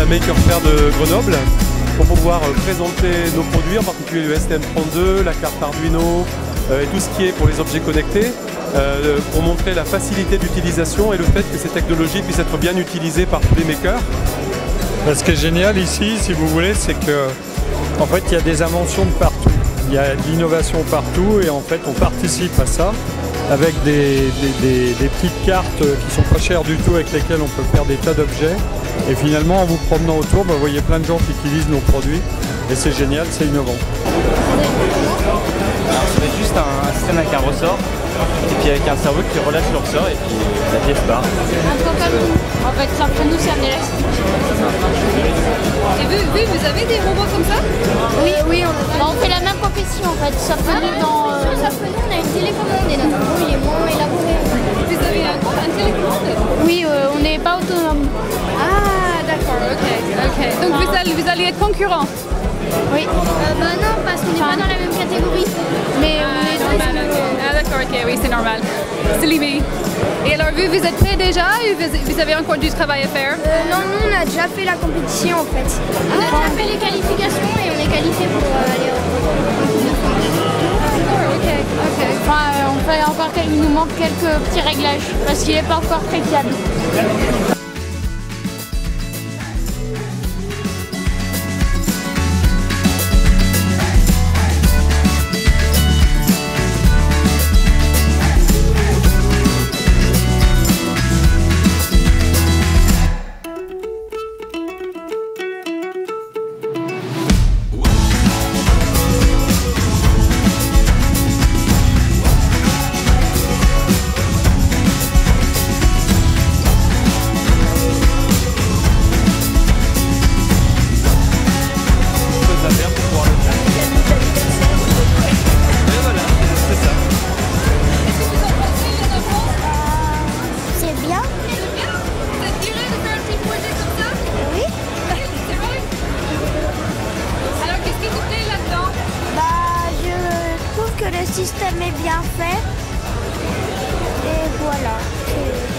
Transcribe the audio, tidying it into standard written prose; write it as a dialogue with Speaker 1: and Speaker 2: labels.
Speaker 1: Maker Faire de Grenoble pour pouvoir présenter nos produits, en particulier le STM32, la carte Arduino et tout ce qui est pour les objets connectés, pour montrer la facilité d'utilisation et le fait que ces technologies puissent être bien utilisées par tous les makers.
Speaker 2: Ce qui est génial ici, si vous voulez, c'est que en fait, il y a des inventions de partout. Il y a de l'innovation partout et en fait, on participe à ça avec des petites cartes qui sont pas chères du tout, avec lesquelles on peut faire des tas d'objets. Et finalement, en vous promenant autour, vous voyez plein de gens qui utilisent nos produits et c'est génial, c'est innovant.
Speaker 3: Alors, c'est juste un système avec un ressort et puis avec un cerveau qui relâche le ressort et puis la pièce part.
Speaker 4: Un peu comme nous. En fait, après nous, c'est un élastique.
Speaker 5: Et vous avez des robots comme ça?
Speaker 4: Oui, on fait la même compétition en fait. Sauf que nous, on a une télécommande et notre robot il est moins élaboré.
Speaker 5: Vous avez un télécommande?
Speaker 4: Oui, on n'est pas autonome.
Speaker 5: Ah, d'accord, ok. Donc vous allez être concurrents?
Speaker 4: Oui. Non, parce qu'on n'est pas dans la même catégorie. Mais on est
Speaker 5: Ah d'accord, ok, oui, c'est normal. C'est limité. Et alors vous êtes prêts déjà ou vous avez encore du travail à faire?
Speaker 6: Non, nous on a déjà fait la compétition en fait.
Speaker 4: On a déjà fait les qualifications et on est qualifié pour aller
Speaker 5: Ok.
Speaker 4: Enfin, on fait encore il nous manque quelques petits réglages parce qu'il n'est pas encore très fiable.
Speaker 6: Le système est bien fait et voilà.